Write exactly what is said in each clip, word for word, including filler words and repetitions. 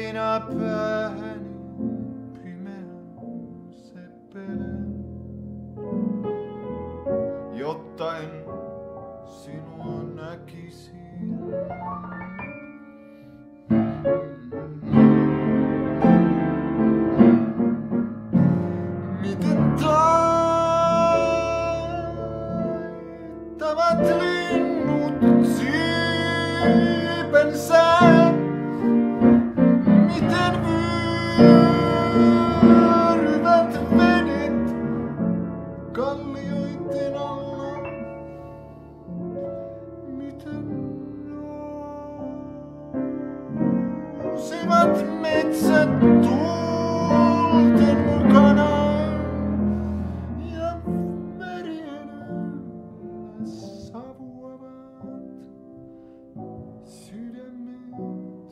päivinä päähäni pimeän seppelen, jotta en sinua näkisi. Miten taitavat linnut siipensä, miten vyöryvät vedet kallioiden alla, miten nousevat metsät tuulten mukana ja merien yllä savuavat sydämet.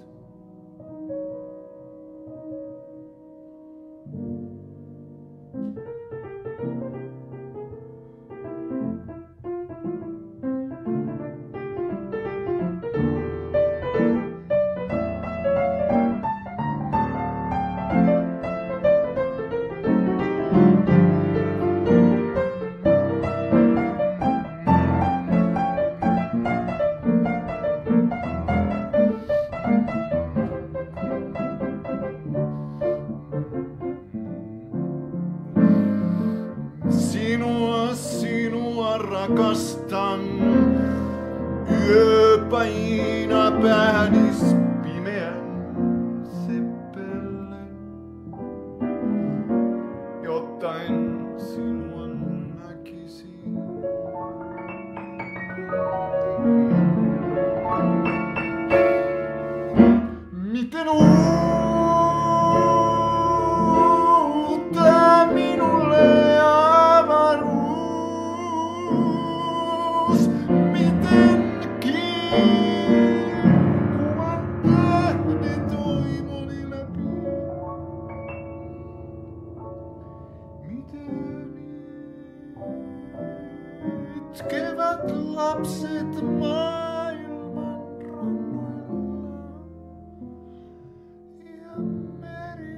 Sinua, sinua rakastan, yöpäinä päänis pimeän seppellen, jotta en sinua näkisi. Miten uutta minulle avaruus, miten kiilkuvan tähdet oimoni läpi, miten itkevät lapset maailman rannoilla ja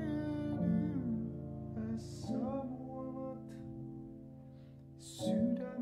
merien yllä savuavat sydämet.